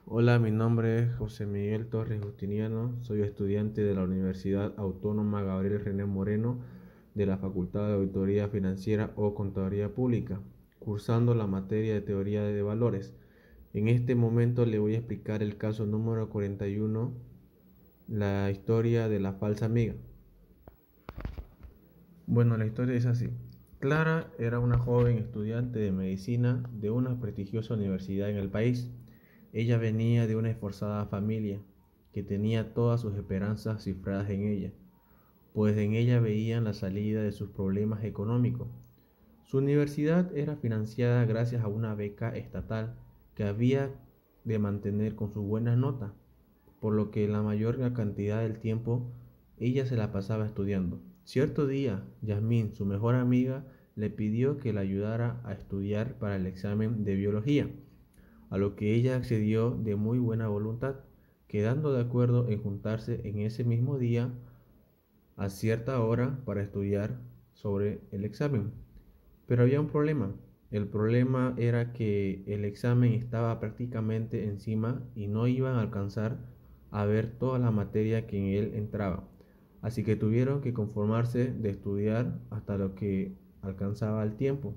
Hola, mi nombre es José Miguel Torres Justiniano, soy estudiante de la Universidad Autónoma Gabriel René Moreno de la Facultad de Auditoría Financiera o Contaduría Pública, cursando la materia de Teoría de Valores. En este momento le voy a explicar el caso número 41, la historia de la falsa amiga. Bueno, la historia es así. Clara era una joven estudiante de medicina de una prestigiosa universidad en el país. Ella venía de una esforzada familia que tenía todas sus esperanzas cifradas en ella, pues en ella veían la salida de sus problemas económicos. Su universidad era financiada gracias a una beca estatal que había de mantener con sus buenas notas, por lo que la mayor cantidad del tiempo ella se la pasaba estudiando. Cierto día, Yasmín, su mejor amiga, le pidió que la ayudara a estudiar para el examen de biología, a lo que ella accedió de muy buena voluntad, quedando de acuerdo en juntarse en ese mismo día a cierta hora para estudiar sobre el examen. Pero había un problema. El problema era que el examen estaba prácticamente encima y no iban a alcanzar a ver toda la materia que en él entraba. Así que tuvieron que conformarse de estudiar hasta lo que alcanzaba el tiempo.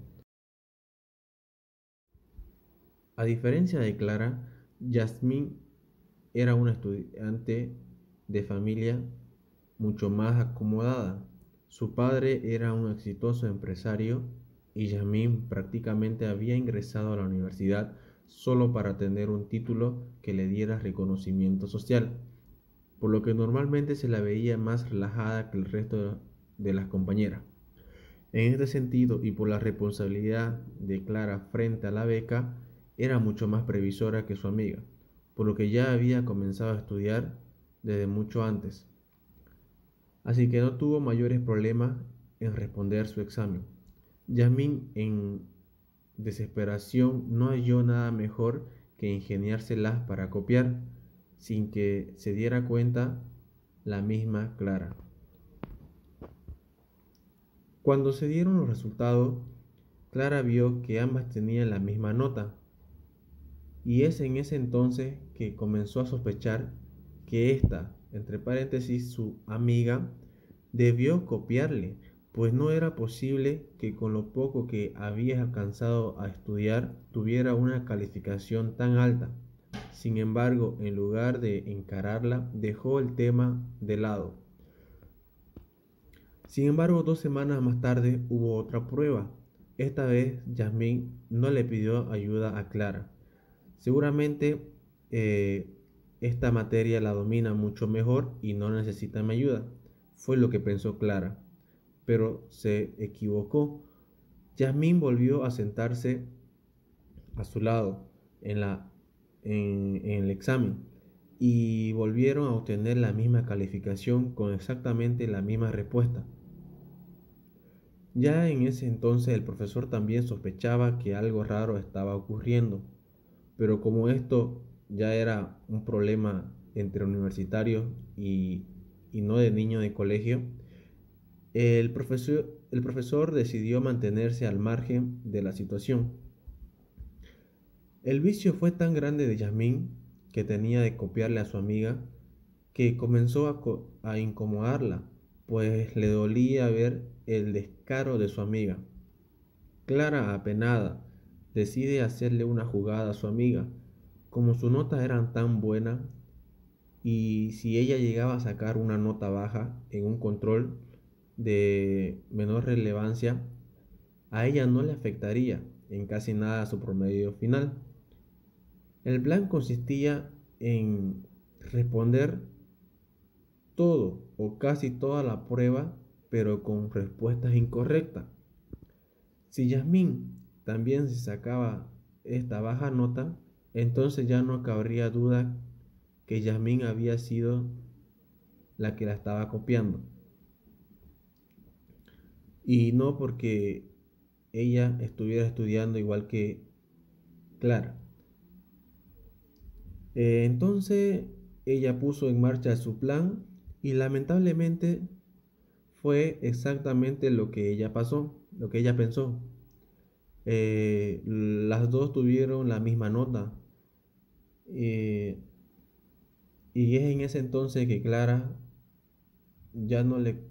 A diferencia de Clara, Yasmín era una estudiante de familia mucho más acomodada. Su padre era un exitoso empresario y Yasmín prácticamente había ingresado a la universidad solo para tener un título que le diera reconocimiento social, por lo que normalmente se la veía más relajada que el resto de las compañeras. En este sentido, y por la responsabilidad de Clara frente a la beca, era mucho más previsora que su amiga, por lo que ya había comenzado a estudiar desde mucho antes. Así que no tuvo mayores problemas en responder su examen. Yasmín, en desesperación, no halló nada mejor que ingeniárselas para copiar, sin que se diera cuenta la misma Clara. Cuando se dieron los resultados, Clara vio que ambas tenían la misma nota, y es en ese entonces que comenzó a sospechar que esta, entre paréntesis, su amiga, debió copiarle, pues no era posible que con lo poco que había alcanzado a estudiar tuviera una calificación tan alta. Sin embargo, en lugar de encararla, dejó el tema de lado. Sin embargo, 2 semanas más tarde hubo otra prueba. Esta vez, Yasmín no le pidió ayuda a Clara. Seguramente eh, esta materia la domina mucho mejor y no necesita mi ayuda. Fue lo que pensó Clara, pero se equivocó. Yasmín volvió a sentarse a su lado en, en el examen y volvieron a obtener la misma calificación con exactamente la misma respuesta. Ya en ese entonces el profesor también sospechaba que algo raro estaba ocurriendo, pero como esto ya era un problema entre universitarios y no de niños de colegio, el profesor decidió mantenerse al margen de la situación. El vicio fue tan grande de Yasmín, que tenía de copiarle a su amiga, que comenzó a incomodarla, pues le dolía ver el descaro de su amiga. Clara, apenada, decide hacerle una jugada a su amiga. Como sus notas eran tan buenas y si ella llegaba a sacar una nota baja en un control de menor relevancia, a ella no le afectaría en casi nada su promedio final. El plan consistía en responder todo o casi toda la prueba, pero con respuestas incorrectas. Si Yasmín también se sacaba esta baja nota, entonces ya no cabría duda que Yasmín había sido la que la estaba copiando. Y no porque ella estuviera estudiando igual que Clara. Entonces ella puso en marcha su plan y lamentablemente fue exactamente lo que ella pasó, lo que ella pensó. Las dos tuvieron la misma nota. Y es en ese entonces que Clara ya no le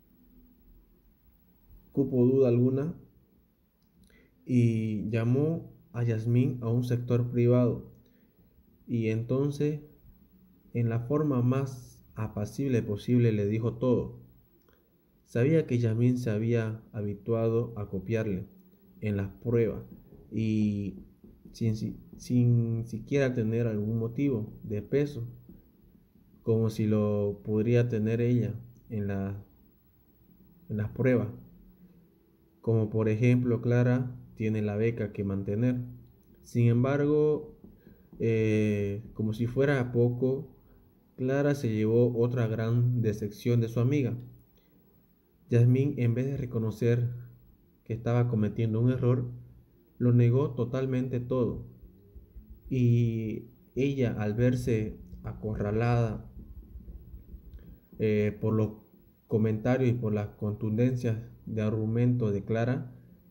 cupo duda alguna y llamó a Yasmín a un sector privado. Y entonces, en la forma más apacible posible, le dijo todo. Sabía que Yasmín se había habituado a copiarle en las pruebas y sin siquiera tener algún motivo de peso, como si lo podría tener ella en en las pruebas. Como por ejemplo, Clara tiene la beca que mantener. Sin embargo, como si fuera poco, Clara se llevó otra gran decepción de su amiga. Yasmín, en vez de reconocer que estaba cometiendo un error, lo negó totalmente todo. Y ella, al verse acorralada por los comentarios y por las contundencias de argumento de Clara,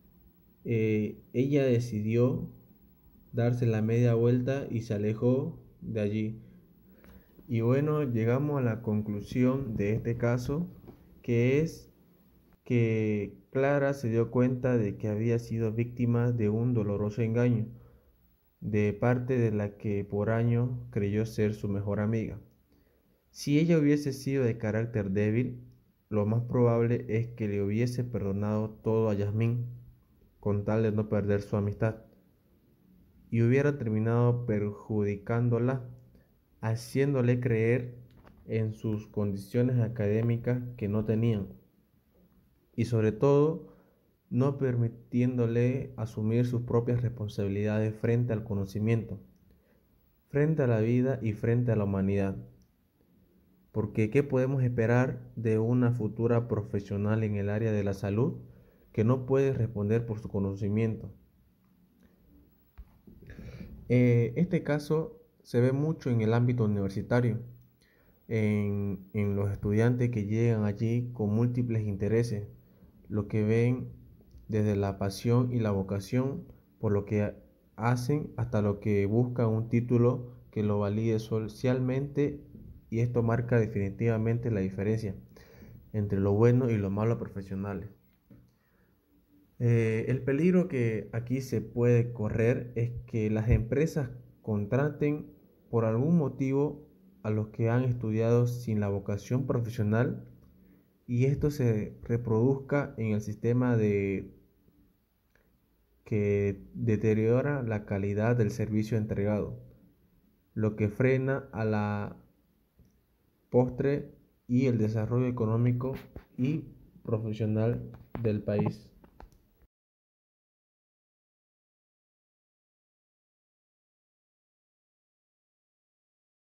ella decidió darse la media vuelta y se alejó de allí. Y bueno, llegamos a la conclusión de este caso, que es que Clara se dio cuenta de que había sido víctima de un doloroso engaño de parte de la que por años creyó ser su mejor amiga. Si ella hubiese sido de carácter débil, lo más probable es que le hubiese perdonado todo a Yasmín con tal de no perder su amistad, y hubiera terminado perjudicándola, haciéndole creer en sus condiciones académicas que no tenían, y sobre todo no permitiéndole asumir sus propias responsabilidades frente al conocimiento, frente a la vida y frente a la humanidad. Porque ¿qué podemos esperar de una futura profesional en el área de la salud que no puede responder por su conocimiento? Este caso se ve mucho en el ámbito universitario, en los estudiantes que llegan allí con múltiples intereses, lo que ven desde la pasión y la vocación por lo que hacen hasta lo que buscan un título que lo valide socialmente, y esto marca definitivamente la diferencia entre lo bueno y lo malo profesionales. El peligro que aquí se puede correr es que las empresas contraten por algún motivo a los que han estudiado sin la vocación profesional, y esto se reproduzca en el sistema que deteriora la calidad del servicio entregado, lo que frena a la postre y el desarrollo económico y profesional del país.